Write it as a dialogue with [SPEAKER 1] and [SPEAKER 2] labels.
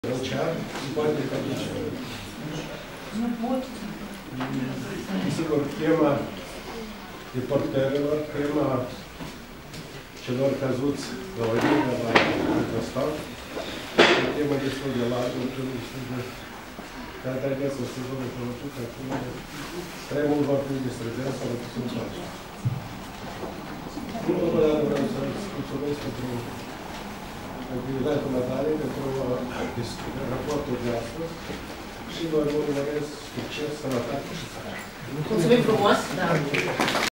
[SPEAKER 1] Financiar și poate caduce.
[SPEAKER 2] Nu pot.
[SPEAKER 1] Sigur, tema deportărilor, tema celor căzuți la Olimpia, la Costal, e o temă destul de largă, dar trebuie să se văd că acum prea mult va fi distrăgerea sau să se face. Încă o dată vreau să-ți mulțumesc pentru activitatea Natalie, pentru raportul de astăzi și vă urmăresc succes, sănătate și sănătate.
[SPEAKER 2] Mulțumim frumos! Da.